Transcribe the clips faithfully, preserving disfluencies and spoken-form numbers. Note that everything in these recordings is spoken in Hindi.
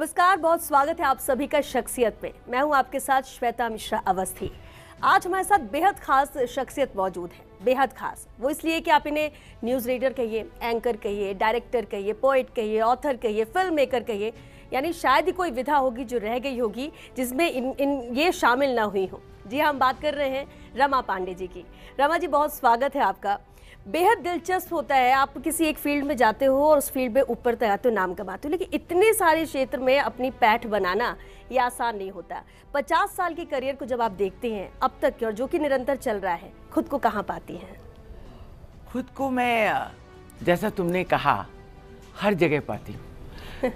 नमस्कार, बहुत स्वागत है आप सभी का शख्सियत में। मैं हूं आपके साथ श्वेता मिश्रा अवस्थी। आज हमारे साथ बेहद खास शख्सियत मौजूद है। बेहद खास वो इसलिए कि आप इन्हें न्यूज़ रीडर कहिए, एंकर कहिए, डायरेक्टर कहिए, पोइट कहिए, ऑथर कहिए, फिल्म मेकर कहिए, यानी शायद ही कोई विधा होगी जो रह गई होगी जिसमें इन इन ये शामिल ना हुई हो। जी हाँ, हम बात कर रहे हैं रमा पांडे जी की। रमा जी, बहुत स्वागत है आपका। बेहद दिलचस्प होता है, आप किसी एक फील्ड में जाते हो और उस फील्ड में ऊपर तक आते हो, नाम कमाते हो, लेकिन इतने सारे क्षेत्र में अपनी पैठ बनाना ये आसान नहीं होता। पचास साल के करियर को जब आप देखते हैं अब तक की, और जो कि निरंतर चल रहा है, खुद को कहाँ पाती हैं? खुद को मैं, जैसा तुमने कहा, हर जगह पाती हूँ।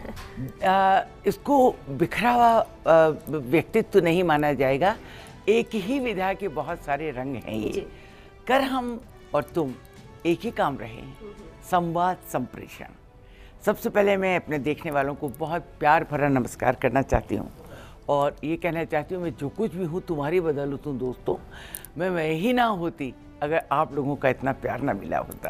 इसको बिखरा हुआ व्यक्तित्व तो नहीं माना जाएगा। एक ही विधा के बहुत सारे रंग हैं ये। कर हम और तुम एक ही काम रहे हैं, संवाद संप्रेषण। सबसे पहले मैं अपने देखने वालों को बहुत प्यार भरा नमस्कार करना चाहती हूँ और ये कहना चाहती हूँ, मैं जो कुछ भी हूँ तुम्हारी बदौलत हूँ दोस्तों। मैं मैं ही ना होती अगर आप लोगों का इतना प्यार ना मिला होता।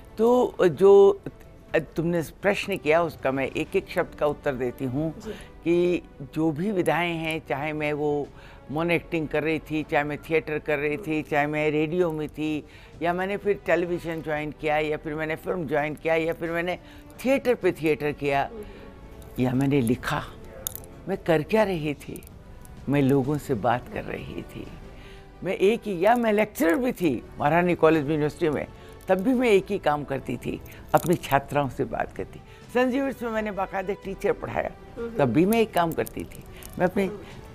तो जो तुमने प्रश्न किया उसका मैं एक एक शब्द का उत्तर देती हूँ कि जो भी विधाएं हैं, चाहे मैं वो मोन एक्टिंग कर रही थी, चाहे मैं थिएटर कर रही थी, चाहे मैं रेडियो में थी, या मैंने फिर टेलीविज़न ज्वाइन किया, या फिर मैंने फिल्म ज्वाइन किया, या फिर मैंने थिएटर पे थिएटर किया, या मैंने लिखा, मैं कर क्या रही थी? मैं लोगों से बात कर रही थी। मैं एक ही, या मैं लेक्चरर भी थी महारानी कॉलेज यूनिवर्सिटी में, तब भी मैं एक ही काम करती थी, अपनी छात्राओं से बात करती। संजीवर्स में मैंने बाकायदे टीचर पढ़ाया, तब भी मैं एक काम करती थी, मैं अपने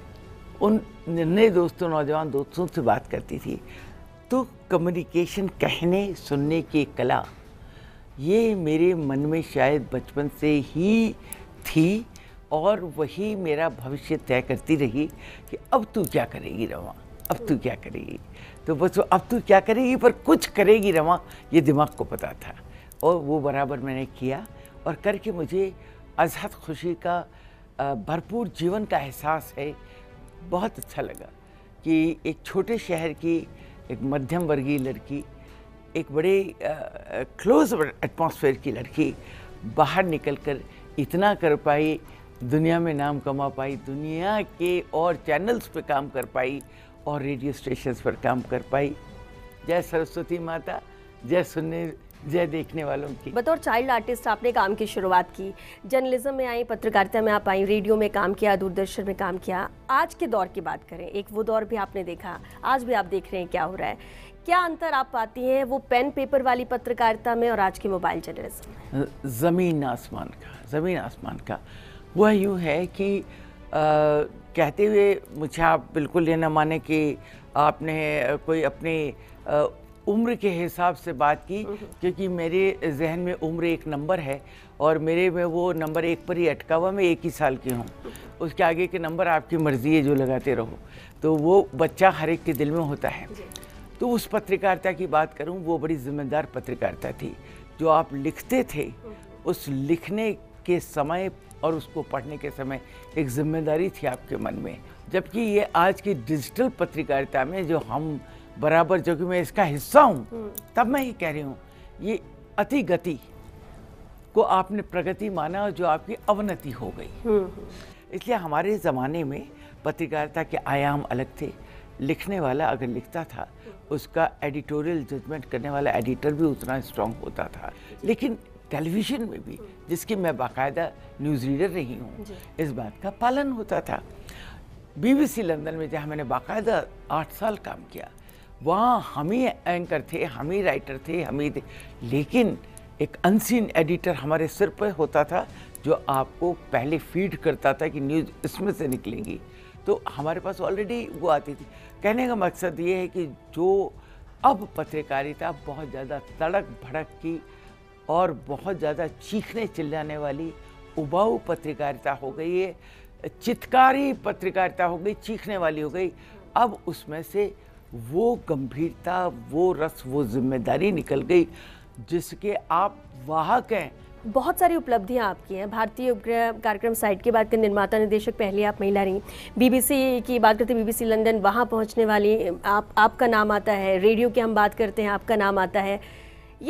उन नए दोस्तों, नौजवान दोस्तों से बात करती थी। तो कम्युनिकेशन, कहने सुनने की कला, ये मेरे मन में शायद बचपन से ही थी और वही मेरा भविष्य तय करती रही कि अब तू क्या करेगी रमा, अब तू क्या करेगी। तो बस अब तू क्या करेगी, पर कुछ करेगी रमा, ये दिमाग को पता था और वो बराबर मैंने किया। और करके मुझे अज़हद खुशी का भरपूर जीवन का एहसास है। बहुत अच्छा लगा कि एक छोटे शहर की एक मध्यम वर्गीय लड़की, एक बड़े क्लोज एटमॉस्फेयर की लड़की बाहर निकलकर इतना कर पाई, दुनिया में नाम कमा पाई, दुनिया के और चैनल्स पे काम कर पाई और रेडियो स्टेशंस पर काम कर पाई। जय सरस्वती माता, जय सुनने, जय देखने वालों की। बतौर चाइल्ड आर्टिस्ट आपने काम की शुरुआत की, जर्नलिज्म में आई, पत्रकारिता में आप आई, रेडियो में काम किया, दूरदर्शन में काम किया। आज के दौर की बात करें, एक वो दौर भी आपने देखा, आज भी आप देख रहे हैं क्या हो रहा है। क्या अंतर आप पाती हैं वो पेन पेपर वाली पत्रकारिता में और आज के मोबाइल जर्नलिज्म में? ज़मीन आसमान का, ज़मीन आसमान का। वह यूँ है कि आ, कहते हुए मुझे आप बिल्कुल ये न माने कि आपने कोई अपनी आ, उम्र के हिसाब से बात की, क्योंकि मेरे जहन में उम्र एक नंबर है और मेरे में वो नंबर एक पर ही अटका हुआ। मैं एक ही साल की हूँ, उसके आगे के नंबर आपकी मर्ज़ी है जो लगाते रहो। तो वो बच्चा हर एक के दिल में होता है। तो उस पत्रकारिता की बात करूँ, वो बड़ी जिम्मेदार पत्रकारिता थी। जो आप लिखते थे, उस लिखने के समय और उसको पढ़ने के समय एक जिम्मेदारी थी आपके मन में। जबकि ये आज की डिजिटल पत्रकारिता में जो हम बराबर, जो कि मैं इसका हिस्सा हूँ, तब मैं ये कह रही हूँ, ये अति गति को आपने प्रगति माना और जो आपकी अवनति हो गई। इसलिए हमारे ज़माने में पत्रकारिता के आयाम अलग थे। लिखने वाला अगर लिखता था, उसका एडिटोरियल जजमेंट करने वाला एडिटर भी उतना स्ट्रांग होता था। लेकिन टेलीविज़न में भी, जिसकी मैं बाकायदा न्यूज़ रीडर रही हूँ, इस बात का पालन होता था। बीबीसी लंदन में जहाँ मैंने बाकायदा आठ साल काम किया, वहाँ हम ही एंकर थे, हम ही राइटर थे, हम ही थे। लेकिन एक अनसीन एडिटर हमारे सिर पर होता था, जो आपको पहले फीड करता था कि न्यूज़ इसमें से निकलेंगी। तो हमारे पास ऑलरेडी वो आती थी। कहने का मकसद ये है कि जो अब पत्रकारिता बहुत ज़्यादा तड़क भड़क की और बहुत ज़्यादा चीखने चिल्लाने वाली उबाऊ पत्रकारिता हो गई है, चित्कारी पत्रकारिता हो गई, चीखने वाली हो गई। अब उसमें से वो गंभीरता, वो रस, वो जिम्मेदारी निकल गई जिसके आप वाहक हैं। बहुत सारी उपलब्धियां आपकी हैं। भारतीय उपग्रह कार्यक्रम साइट की बात करें, निर्माता निदेशक पहले आप महिला रही। बीबीसी की बात करते हैं, बीबीसी लंदन, वहाँ पहुँचने वाली आप, आपका नाम आता है। रेडियो की हम बात करते हैं, आपका नाम आता है। ये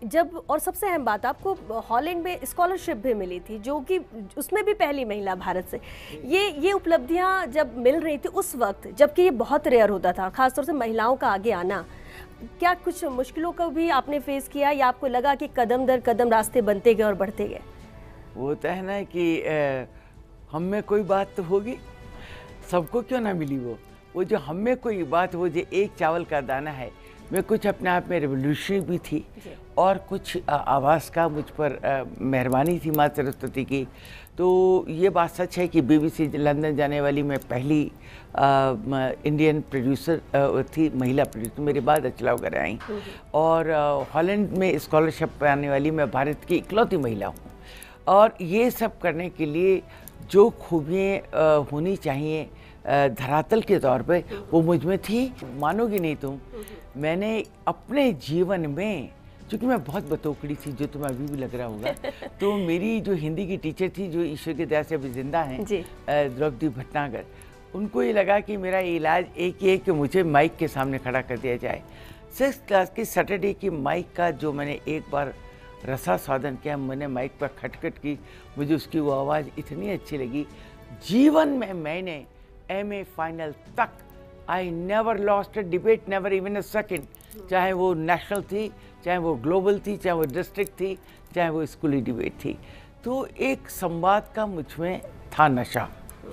जब, और सबसे अहम बात, आपको हॉलैंड में स्कॉलरशिप भी मिली थी, जो कि उसमें भी पहली महिला भारत से। ये ये उपलब्धियां जब मिल रही थी उस वक्त, जबकि ये बहुत रेयर होता था, खासतौर से महिलाओं का आगे आना, क्या कुछ मुश्किलों को भी आपने फेस किया, या आपको लगा कि कदम दर कदम रास्ते बनते गए और बढ़ते गए? वो होता है ना कि ए, हम में कोई बात तो होगी, सबको क्यों ना मिली वो वो जो हम में कोई बात हो, जो एक चावल का दाना है, मैं कुछ अपने आप में रेवोल्यूशनरी भी थी और कुछ आवाज़ का मुझ पर मेहरबानी थी माँ सरस्वती की। तो ये बात सच है कि बीबीसी लंदन जाने वाली मैं पहली आ, इंडियन प्रोड्यूसर थी, महिला प्रोड्यूसर, मेरे बाद अचला वगैरह आई। और हॉलैंड में स्कॉलरशिप पाने वाली मैं भारत की इकलौती महिला हूँ। और ये सब करने के लिए जो खूबियाँ होनी चाहिए धरातल के तौर पे, वो मुझ में थी। मानोगी नहीं तुम, मैंने अपने जीवन में, क्योंकि मैं बहुत बतौकड़ी थी, जो तुम्हें अभी भी लग रहा होगा, तो मेरी जो हिंदी की टीचर थी, जो ईश्वर की दया से अभी जिंदा हैं, द्रौपदी भटनागर, उनको ये लगा कि मेरा इलाज एक ही है कि मुझे माइक के सामने खड़ा कर दिया जाए। सिक्स क्लास की सैटरडे की माइक का जो मैंने एक बार रसा साधन किया, मैंने माइक पर खटखट की, मुझे उसकी वो आवाज़ इतनी अच्छी लगी। जीवन में मैंने एम ए फाइनल तक, I never lost a debate, never even a second, चाहे वो नेशनल थी, चाहे वो ग्लोबल थी, चाहे वो डिस्ट्रिक्ट थी, चाहे वो स्कूली डिबेट थी। तो एक संवाद का मुझ में था नशा,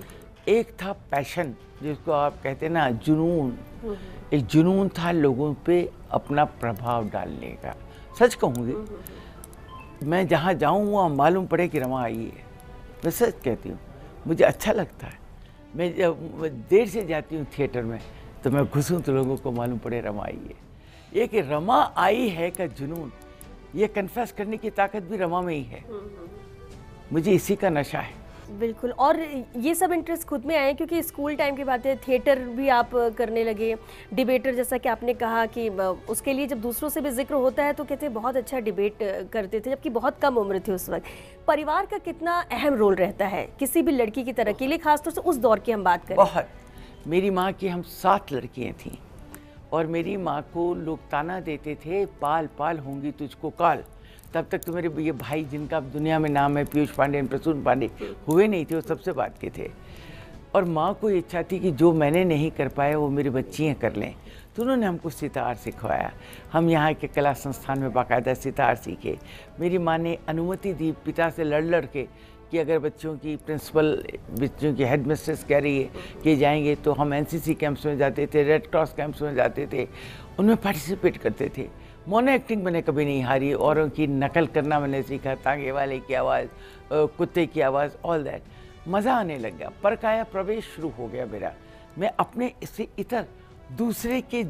एक था पैशन, जिसको आप कहते हैं ना जुनून, एक जुनून था लोगों पे अपना प्रभाव डालने का। सच कहूँगी, मैं जहाँ जाऊँ वहाँ मालूम पड़े कि रमा आई है, मैं सच कहती हूँ, मुझे अच्छा लगता है। मैं जब देर से जाती हूँ थिएटर में, तो मैं घुसूँ तो लोगों को मालूम पड़े रमा आई है। ये कि रमा आई है का जुनून, ये कन्फेस करने की ताकत भी रमा में ही है। मुझे इसी का नशा है। बिल्कुल। और ये सब इंटरेस्ट खुद में आए क्योंकि स्कूल टाइम की बात है, थिएटर भी आप करने लगे, डिबेटर जैसा कि आपने कहा कि उसके लिए जब दूसरों से भी जिक्र होता है तो कहते हैं बहुत अच्छा डिबेट करते थे, जबकि बहुत कम उम्र थी उस वक्त। परिवार का कितना अहम रोल रहता है किसी भी लड़की की तरक्की के लिए, खासतौर से उस दौर की हम बात करें? बहुत। मेरी माँ की हम सात लड़कियाँ थीं और मेरी माँ को लोग ताना देते थे, पाल पाल होंगी तुझको काल। तब तक तो मेरे ये भाई जिनका दुनिया में नाम है, पीयूष पांडे, प्रसून पांडे, हुए नहीं थे, वो सबसे बात के थे। और माँ को इच्छा थी कि जो मैंने नहीं कर पाया वो मेरी बच्चियाँ कर लें, तो उन्होंने हमको सितार सिखवाया। हम यहाँ के कला संस्थान में बाकायदा सितार सीखे। मेरी माँ ने अनुमति दी पिता से लड़ लड़ के कि अगर बच्चों की प्रिंसिपल, बच्चों की हेड मिस्ट्रेस कह रही है कि जाएंगे, तो हम एन सी सी कैंप्स में जाते थे, रेड क्रॉस कैंप्स में जाते थे, उनमें पार्टिसिपेट करते थे। मोनो एक्टिंग मैंने कभी नहीं हारी, औरों की नकल करना मैंने सीखा, तांगे वाले की आवाज़, कुत्ते की आवाज़, ऑल दैट। मज़ा आने लग गया, परकाया प्रवेश शुरू हो गया मेरा। मैं अपने इससे इतर दूसरे के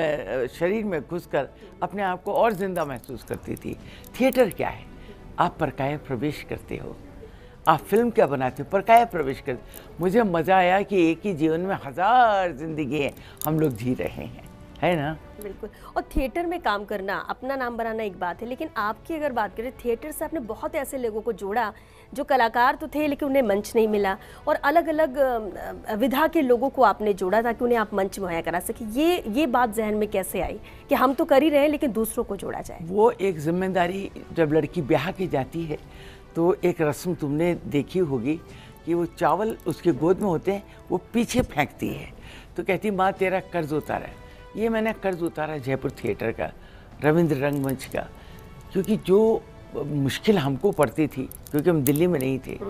शरीर में घुसकर अपने आप को और ज़िंदा महसूस करती थी। थिएटर क्या है? आप परकाया प्रवेश करते हो, आप फिल्म क्या बनाते हो, परकाया प्रवेश करते। मुझे मज़ा आया कि एक ही जीवन में हज़ार जिंदगी हम लोग जी रहे हैं, है ना? बिल्कुल। और थिएटर में काम करना, अपना नाम बनाना एक बात है, लेकिन आपकी अगर बात करें, थिएटर से आपने बहुत ऐसे लोगों को जोड़ा जो कलाकार तो थे लेकिन उन्हें मंच नहीं मिला, और अलग अलग विधा के लोगों को आपने जोड़ा ताकि उन्हें आप मंच मुहैया करा सके। ये ये बात जहन में कैसे आई कि हम तो कर ही रहे हैं लेकिन दूसरों को जोड़ा जाए? वो एक जिम्मेदारी, जब लड़की ब्याह की जाती है तो एक रस्म तुमने देखी होगी कि वो चावल उसके गोद में होते हैं, वो पीछे फेंकती है, तो कहती माँ तेरा कर्ज उतारा है। ये मैंने कर्ज उतारा जयपुर थिएटर का, रविंद्र रंगमंच का, क्योंकि जो मुश्किल हमको पड़ती थी, क्योंकि हम दिल्ली में नहीं थे,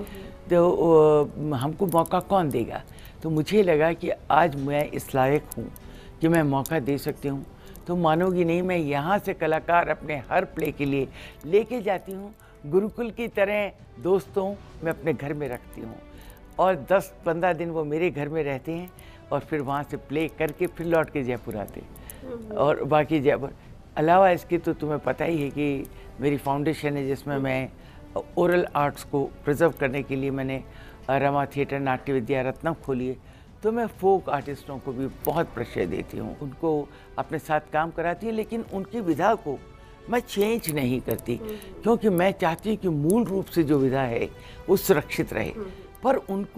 तो हमको मौका कौन देगा। तो मुझे लगा कि आज मैं इस लायक हूँ कि मैं मौका दे सकती हूँ। तो मानोगी नहीं, मैं यहाँ से कलाकार अपने हर प्ले के लिए लेके जाती हूँ, गुरुकुल की तरह दोस्तों मैं अपने घर में रखती हूँ, और दस पंद्रह दिन वो मेरे घर में रहते हैं, और फिर वहाँ से प्ले करके फिर लौट के जयपुर आते। और बाकी जयपुर अलावा इसके तो तुम्हें पता ही है कि मेरी फाउंडेशन है जिसमें मैं ओरल आर्ट्स को प्रिजर्व करने के लिए मैंने रमा थिएटर नाट्य विद्या रत्नम खोली है। तो मैं फोक आर्टिस्टों को भी बहुत प्रश्रय देती हूँ, उनको अपने साथ काम कराती हूँ, लेकिन उनकी विधा को मैं चेंज नहीं करती, क्योंकि मैं चाहती हूँ कि मूल रूप से जो विधा है वो सुरक्षित रहे, पर उनको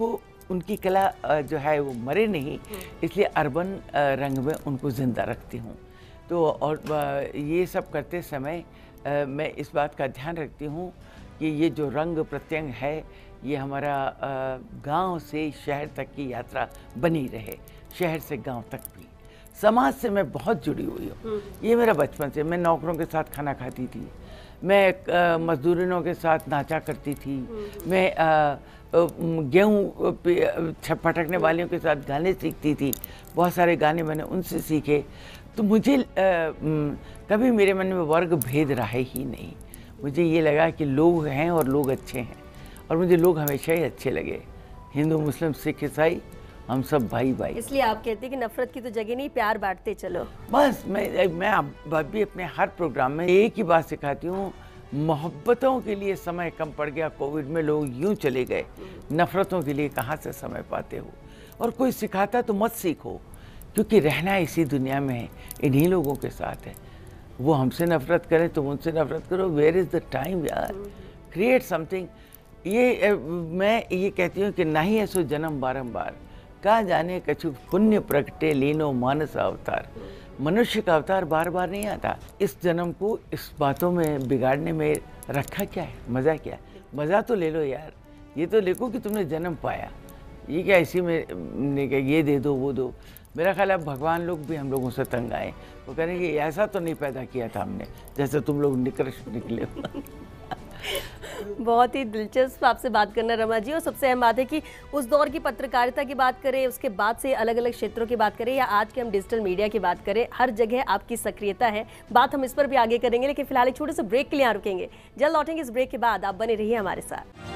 उनकी कला अ, जो है वो मरे नहीं, इसलिए अर्बन अ, रंग में उनको ज़िंदा रखती हूँ। तो और अ, ये सब करते समय अ, मैं इस बात का ध्यान रखती हूँ कि ये जो रंग प्रत्यंग है ये हमारा गांव से शहर तक की यात्रा बनी रहे, शहर से गांव तक भी। समाज से मैं बहुत जुड़ी हुई हूँ, ये मेरा बचपन से। मैं नौकरों के साथ खाना खाती थी, मैं मजदूरिनों के साथ नाचा करती थी, मैं गेहूँ फटकने वालों के साथ गाने सीखती थी, बहुत सारे गाने मैंने उनसे सीखे। तो मुझे आ, कभी मेरे मन में वर्ग भेद रहे ही नहीं। मुझे ये लगा कि लोग हैं और लोग अच्छे हैं, और मुझे लोग हमेशा ही अच्छे लगे। हिंदू, मुस्लिम, सिख, ईसाई, हम सब भाई भाई। इसलिए आप कहते हैं कि नफरत की तो जगह नहीं, प्यार बांटते चलो। बस मैं मैं अब भी अपने हर प्रोग्राम में एक ही बात सिखाती हूँ, मोहब्बतों के लिए समय कम पड़ गया। कोविड में लोग यूं चले गए, नफरतों के लिए कहाँ से समय पाते हो। और कोई सिखाता तो मत सीखो, क्योंकि रहना इसी दुनिया में है, इन्हीं लोगों के साथ है। वो हमसे नफरत करें, तुम उनसे नफरत करो, वेयर इज़ द टाइम यार, क्रिएट समथिंग। ये मैं ये कहती हूँ कि नहीं है सो जन्म बारंबार, का जाने कछु पुण्य प्रगटे लीनो मानस अवतार। मनुष्य का अवतार बार बार नहीं आता। इस जन्म को इस बातों में बिगाड़ने में रखा क्या है, मज़ा क्या है? मज़ा तो ले लो यार, ये तो देखो कि तुमने जन्म पाया। ये क्या इसी में ने क्या ये दे दो वो दो। मेरा ख्याल है भगवान लोग भी हम लोगों से तंग आए, वो कह रहे हैं कि ऐसा तो नहीं पैदा किया था हमने जैसे तुम लोग निकृष्ट निकले हो। बहुत ही दिलचस्प आपसे बात करना रमा जी। और सबसे अहम बात है कि उस दौर की पत्रकारिता की बात करें, उसके बाद से अलग अलग क्षेत्रों की बात करें, या आज के हम डिजिटल मीडिया की बात करें, हर जगह आपकी सक्रियता है। बात हम इस पर भी आगे करेंगे, लेकिन फिलहाल एक छोटे से ब्रेक के लिए यहाँ रुकेंगे। जल्द लौटेंगे इस ब्रेक के बाद, आप बने रहिए हमारे साथ।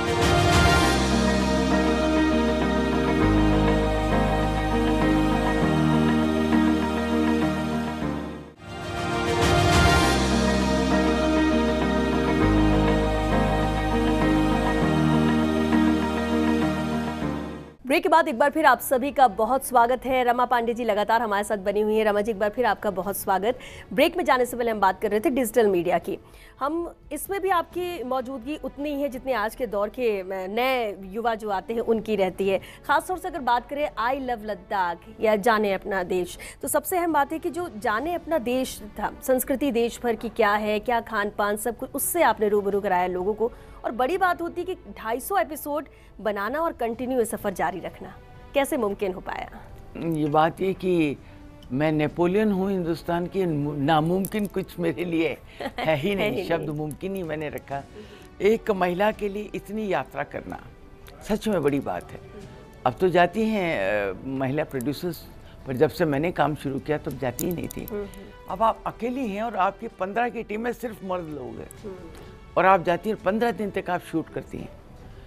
ब्रेक के बाद एक बार फिर आप सभी का बहुत स्वागत है। रमा पांडे जी लगातार हमारे साथ बनी हुई है। रमा जी, एक बार फिर आपका बहुत स्वागत। ब्रेक में जाने से पहले हम बात कर रहे थे डिजिटल मीडिया की। हम इसमें भी आपकी मौजूदगी उतनी ही है जितनी आज के दौर के नए युवा जो आते हैं उनकी रहती है। खासतौर से अगर बात करें आई लव लद्दाख या जाने अपना देश, तो सबसे अहम बात है कि जो जाने अपना देश था, संस्कृति देश भर की क्या है, क्या खान पान, सब कुछ उससे आपने रूबरू कराया लोगों को। और बड़ी बात होती है कि ढाई सौ एपिसोड बनाना और कंटिन्यू सफ़र जारी रखना कैसे मुमकिन हो पाया? ये बात ये कि मैं नेपोलियन हूँ हिंदुस्तान की, नामुमकिन कुछ मेरे लिए है ही नहीं। है ही शब्द नहीं। मुमकिन ही मैंने रखा। एक महिला के लिए इतनी यात्रा करना सच में बड़ी बात है। अब तो जाती हैं महिला प्रोड्यूसर्स, पर जब से मैंने काम शुरू किया तब जाती ही नहीं थी। अब आप अकेली हैं और आपकी पंद्रह की टीम में सिर्फ मर्द लोग हैं, और आप जाती हैं पंद्रह दिन तक आप शूट करती हैं,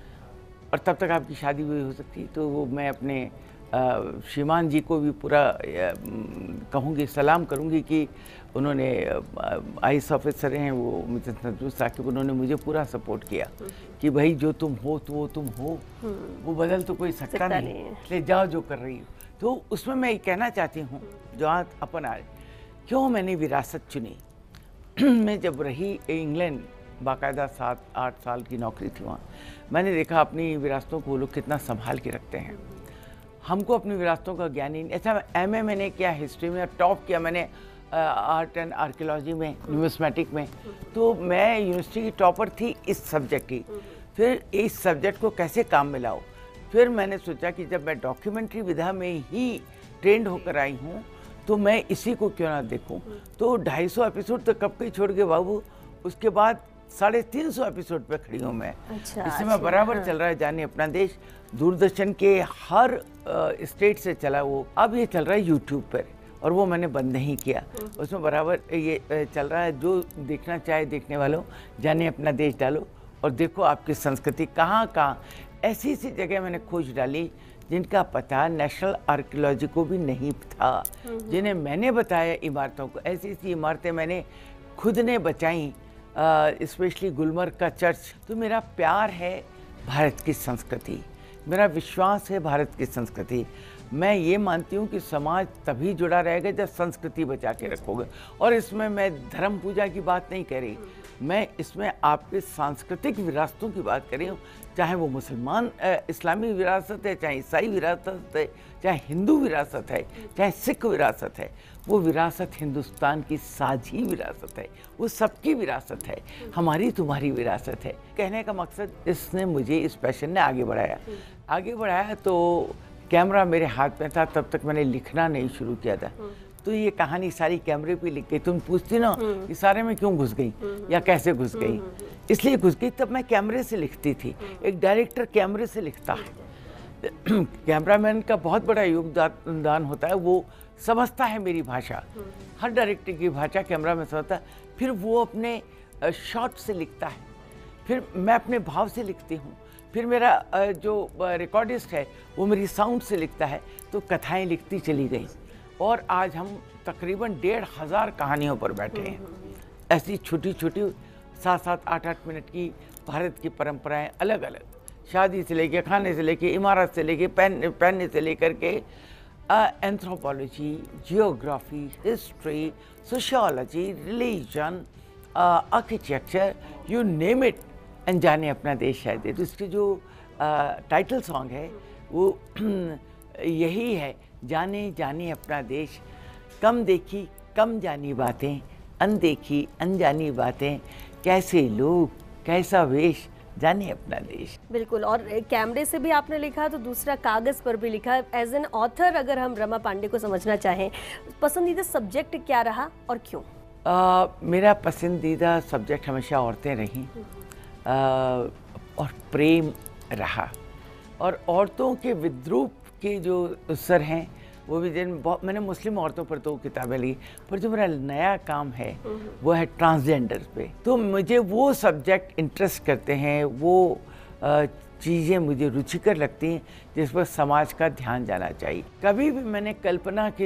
और तब तक आपकी शादी भी हो सकती है। तो वो मैं अपने श्रीमान जी को भी पूरा कहूँगी, सलाम करूँगी कि उन्होंने आईएएस ऑफिसर हैं वो मिसेस नजरुल साकिब, उन्होंने मुझे पूरा सपोर्ट किया कि भाई जो तुम हो तो वो तुम हो, वो बदल तो कोई सकता नहीं, इसलिए जाओ जो कर रही हो। तो उसमें मैं ये कहना चाहती हूँ, जो आज अपन आ रहे, क्यों मैंने विरासत चुनी। मैं जब रही इंग्लैंड, बाकायदा सात आठ साल की नौकरी थी वहाँ, मैंने देखा अपनी विरासतों को वो लोग कितना संभाल के रखते हैं। हमको अपनी विरासतों का ज्ञान ही नहीं। ऐसा एम ए मैंने किया हिस्ट्री में, टॉप किया मैंने आर्ट एंड आर्कियोलॉजी में, न्यूमिस्मेटिक में, तो मैं यूनिवर्सिटी की टॉपर थी इस सब्जेक्ट की। फिर इस सब्जेक्ट को कैसे काम में लाओ, फिर मैंने सोचा कि जब मैं डॉक्यूमेंट्री विधा में ही ट्रेंड होकर आई हूँ तो मैं इसी को क्यों ना देखूँ। तो ढाई सौ एपिसोड तो कब के छोड़ के बाबू, उसके बाद साढ़े तीन सौ एपिसोड पे खड़ी हूँ मैं। अच्छा, इस समय बराबर हाँ। चल रहा है जाने अपना देश, दूरदर्शन के हर स्टेट से चला वो, अब ये चल रहा है यूट्यूब पर, और वो मैंने बंद नहीं किया, उसमें बराबर ये चल रहा है। जो देखना चाहे देखने वालों, जाने अपना देश डालो और देखो आपकी संस्कृति कहाँ कहाँ। ऐसी ऐसी जगह मैंने खोज डाली जिनका पता नेशनल आर्कियोलॉजी को भी नहीं था, जिन्हें मैंने बताया इमारतों को। ऐसी ऐसी इमारतें मैंने खुद ने बचाई, स्पेशली गुलमर्ग का चर्च। तो मेरा प्यार है भारत की संस्कृति, मेरा विश्वास है भारत की संस्कृति। मैं ये मानती हूँ कि समाज तभी जुड़ा रहेगा जब संस्कृति बचा के रखोगे। और इसमें मैं धर्म पूजा की बात नहीं कह रही, मैं इसमें आपके सांस्कृतिक विरासतों की बात कर रही हूँ। चाहे वो मुसलमान इस्लामी विरासत है, चाहे ईसाई विरासत है, चाहे हिंदू विरासत है, चाहे सिख विरासत है, वो विरासत हिंदुस्तान की साझी विरासत है, वो सबकी विरासत है, हमारी तुम्हारी विरासत है। कहने का मकसद, इसने मुझे इस पैशन ने आगे बढ़ाया आगे बढ़ाया तो कैमरा मेरे हाथ में था, तब तक मैंने लिखना नहीं शुरू किया था। तो ये कहानी सारी कैमरे पे लिख गई। तुम पूछती ना कि सारे में क्यों घुस गई या कैसे घुस गई, इसलिए घुस गई तब मैं कैमरे से लिखती थी। एक डायरेक्टर कैमरे से लिखता है, कैमरामैन का बहुत बड़ा योगदान होता है, वो समझता है मेरी भाषा, हर डायरेक्टर की भाषा कैमरा में समझता है। फिर वो अपने शॉट से लिखता है, फिर मैं अपने भाव से लिखती हूँ, फिर मेरा जो रिकॉर्डिस्ट है वो मेरी साउंड से लिखता है। तो कथाएं लिखती चली गई और आज हम तकरीबन डेढ़ हज़ार कहानियों पर बैठे हैं। ऐसी छोटी छोटी सात सात आठ आठ मिनट की भारत की परंपराएं अलग अलग, शादी से लेके, खाने से लेके, इमारत से लेके, पहन पहनने से लेकर के anthropology, geography, history, sociology, religion, architecture, you name it. अनजाने अपना देश शायद है। तो इसके जो टाइटल सॉन्ग है वो यही है, जाने जाने अपना देश, कम देखी कम जानी बातें, अनदेखी अनजानी बातें, कैसे लोग कैसा वेश, जाने अपना देश। बिल्कुल। और कैमरे से भी आपने लिखा तो दूसरा कागज़ पर भी लिखा। एज एन ऑथर अगर हम रमा पांडे को समझना चाहें, पसंदीदा सब्जेक्ट क्या रहा और क्यों? आ, मेरा पसंदीदा सब्जेक्ट हमेशा औरतें रहीं और प्रेम रहा। और औरतों के विद्रूप के जो सर हैं वो भी, जिन बहुत मैंने मुस्लिम औरतों पर तो किताबें ली, पर जो मेरा नया काम है वो है ट्रांसजेंडर पे। तो मुझे वो सब्जेक्ट इंटरेस्ट करते हैं, वो चीज़ें मुझे रुचिकर लगती हैं जिस पर समाज का ध्यान जाना चाहिए। कभी भी मैंने कल्पना के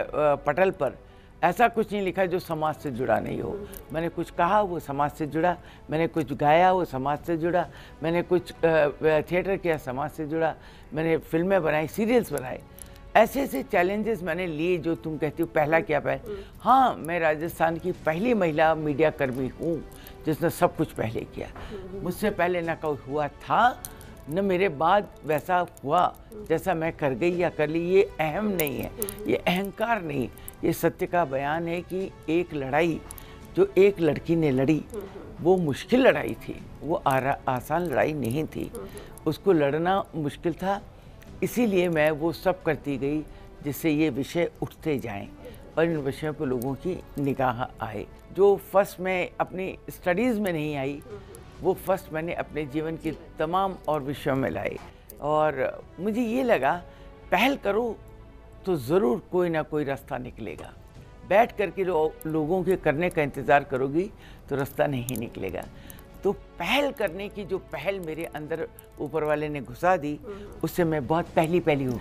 पटल पर ऐसा कुछ नहीं लिखा जो समाज से जुड़ा नहीं हो। मैंने कुछ कहा वो समाज से जुड़ा, मैंने कुछ गाया वो समाज से जुड़ा, मैंने कुछ थिएटर किया समाज से जुड़ा, मैंने फिल्में बनाई, सीरियल्स बनाए। ऐसे ऐसे चैलेंजेस मैंने लिए जो तुम कहती हो पहला क्या पाए। हाँ, मैं राजस्थान की पहली महिला मीडिया कर्मी हूँ जिसने सब कुछ पहले किया। मुझसे पहले ना कोई हुआ था, न मेरे बाद वैसा हुआ जैसा मैं कर गई या कर ली। ये अहम नहीं है, ये अहंकार नहीं, ये सत्य का बयान है कि एक लड़ाई जो एक लड़की ने लड़ी वो मुश्किल लड़ाई थी, वो आसान लड़ाई नहीं थी, उसको लड़ना मुश्किल था। इसीलिए मैं वो सब करती गई जिससे ये विषय उठते जाएं और इन विषयों पर लोगों की निगाह आए। जो फर्स्ट में अपनी स्टडीज़ में नहीं आई वो फर्स्ट मैंने अपने जीवन के तमाम और विषयों में लाए। और मुझे ये लगा पहल करो तो ज़रूर कोई ना कोई रास्ता निकलेगा। बैठ करके लो, लोगों के करने का इंतज़ार करोगी तो रास्ता नहीं निकलेगा। तो पहल करने की जो पहल मेरे अंदर ऊपर वाले ने घुसा दी, उससे मैं बहुत पहली पहली हो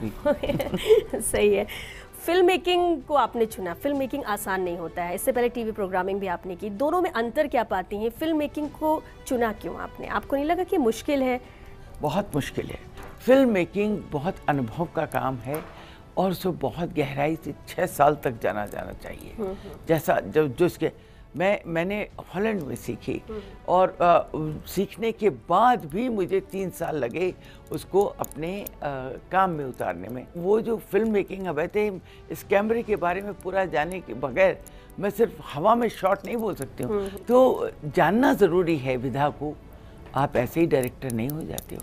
गई। सही है। फिल्म मेकिंग को आपने चुना। फिल्म मेकिंग आसान नहीं होता है, इससे पहले टीवी प्रोग्रामिंग भी आपने की। दोनों में अंतर क्या पाती हैं? फिल्म मेकिंग को चुना क्यों आपने? आपको नहीं लगा कि मुश्किल है? बहुत मुश्किल है। फिल्म मेकिंग बहुत अनुभव का काम है और उसको बहुत गहराई से छः साल तक जाना जाना चाहिए। जैसा जो जो इसके मैं मैंने हॉलैंड में सीखी और आ, सीखने के बाद भी मुझे तीन साल लगे उसको अपने आ, काम में उतारने में। वो जो फिल्म मेकिंग है, वैसे इस कैमरे के बारे में पूरा जाने के बगैर मैं सिर्फ हवा में शॉट नहीं बोल सकती हूँ। तो जानना ज़रूरी है विधा को। आप ऐसे ही डायरेक्टर नहीं हो जाते हो,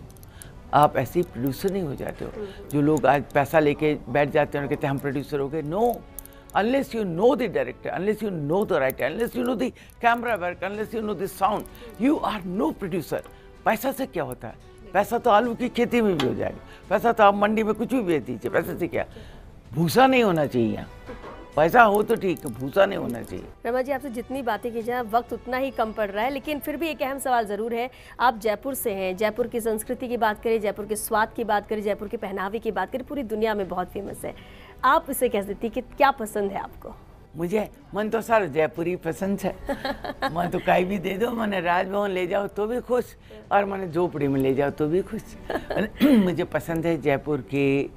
आप ऐसे ही प्रोड्यूसर नहीं हो जाते हो। जो लोग आज पैसा लेके बैठ जाते हैं और कहते हैं हम प्रोड्यूसर हो गए। No, unless you know the director, unless you know the writer, unless you know the camera work, unless you know the sound, you are no producer. पैसा से क्या होता है? पैसा तो आलू की खेती में भी हो जाएगा, पैसा तो आप मंडी में कुछ भी बेच दीजिए। पैसे से क्या? भूसा नहीं होना चाहिए यहाँ। पैसा हो तो ठीक है, भूसा नहीं होना चाहिए। रमा जी, आपसे जितनी बातें की जाए वक्त उतना ही कम पड़ रहा है, लेकिन फिर भी एक अहम सवाल ज़रूर है। आप जयपुर से हैं, जयपुर की संस्कृति की बात करें, जयपुर के स्वाद की बात करें, जयपुर के पहनावे की बात करें, पूरी दुनिया में बहुत फेमस है। आप इसे कह देती कि क्या पसंद है आपको? मुझे मन तो सारा जयपुरी पसंद है। मैं तो कहीं भी दे दो, मैंने राजभवन ले जाओ तो भी खुश और मैंने झोपड़ी में ले जाओ तो भी खुश। मुझे पसंद है जयपुर के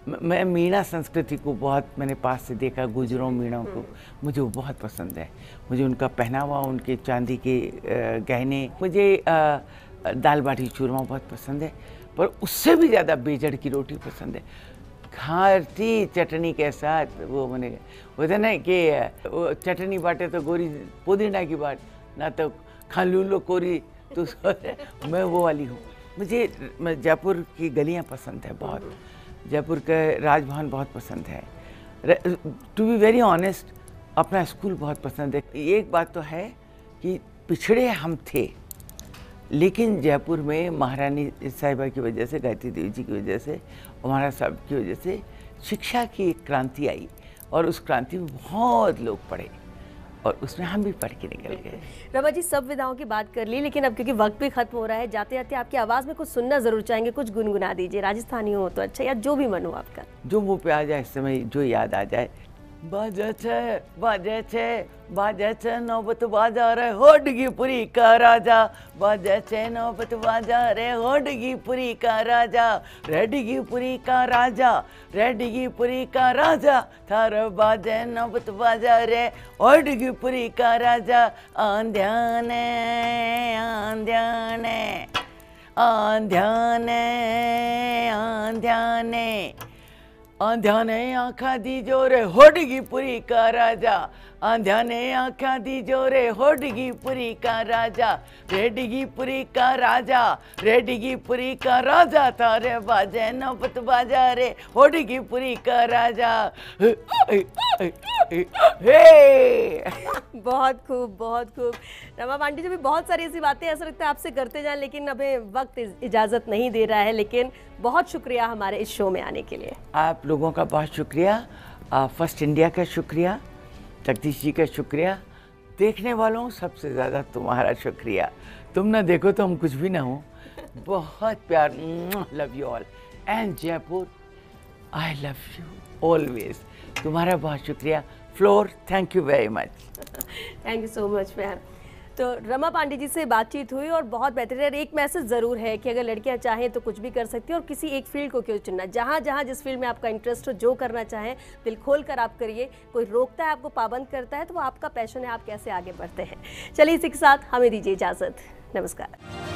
म- मैं मीणा संस्कृति को बहुत मैंने पास से देखा, गुजरों मीणों को, मुझे वो बहुत पसंद है। मुझे उनका पहनावा, उनके चांदी के अ, गहने, मुझे अ, दाल बाटी चूरमा बहुत पसंद है, पर उससे भी ज़्यादा बेजड़ की रोटी पसंद है, खाटी चटनी के साथ। वो मैंने होता ना कि वो चटनी बाटे तो गोरी पुदीना की बाट, ना तो खालूलो कोरी तो मैं वो वाली हूँ। मुझे मैं जयपुर की गलियाँ पसंद है बहुत, जयपुर का राजभवन बहुत पसंद है। टू बी वेरी ऑनेस्ट, अपना स्कूल बहुत पसंद है। एक बात तो है कि पिछड़े हम थे, लेकिन जयपुर में महारानी साहिबा की वजह से, गायत्री देवी जी की वजह से, महाराज साहब की वजह से शिक्षा की एक क्रांति आई, और उस क्रांति में बहुत लोग पढ़े, और उसमें हम भी पढ़ के निकल गए। रमा जी, सब विधाओं की बात कर ली, लेकिन अब क्योंकि वक्त भी खत्म हो रहा है, जाते जाते आपकी आवाज़ में कुछ सुनना ज़रूर चाहेंगे, कुछ गुनगुना दीजिए, राजस्थानी हो तो अच्छा, या जो भी मन हो आपका। जो मुँह पे आ जाए इस समय, जो याद आ जाए। बाजे छे बाजे छे बाजे छे नौबत बाजा रे होडगी पुरी का राजा, बाजे छे नौबत बाजा रे होडगी पुरी का राजा, रेडगी पुरी का राजा, रेडगी पुरी का राजा, थार बाजे नौबत बाजा रे होडगी पुरी का राजा। आंध्याने आंध्याने आंध्याने आंध्याने आंध्या ने आँखा दी जोरे होडगी पुरी का राजा, आंध्या ने आँखा दी जोरे होडगी पुरी का राजा, रेडगी पुरी का राजा, रेडगी पुरी का राजा, थारे बाजे नौबत बाजा रे होडगी पुरी का राजा। हे बहुत खूब, बहुत खूब। रमा पांडे जी भी बहुत सारी ऐसी बातें ऐसा लगता है आपसे करते जाएं, लेकिन अभी वक्त इजाज़त नहीं दे रहा है, लेकिन बहुत शुक्रिया हमारे इस शो में आने के लिए। आप लोगों का बहुत शुक्रिया, फर्स्ट इंडिया का शुक्रिया, जगदीश जी का शुक्रिया, देखने वालों सबसे ज़्यादा तुम्हारा शुक्रिया। तुम ना देखो तो हम कुछ भी ना हो। बहुत प्यार, love you all, and Jaipur I love you always. तुम्हारा बहुत शुक्रिया। Floor, thank you very much. Thank you so much ma'am. तो रमा पांडे जी से बातचीत हुई और बहुत बेहतर है। एक मैसेज ज़रूर है कि अगर लड़कियां चाहें तो कुछ भी कर सकती हैं, और किसी एक फील्ड को क्यों चुनना, जहां जहां जिस फील्ड में आपका इंटरेस्ट हो, जो करना चाहें दिल खोल कर आप करिए। कोई रोकता है, आपको पाबंद करता है, तो वो आपका पैशन है, आप कैसे आगे बढ़ते हैं। चलिए इसी के साथ हमें दीजिए इजाज़त। नमस्कार।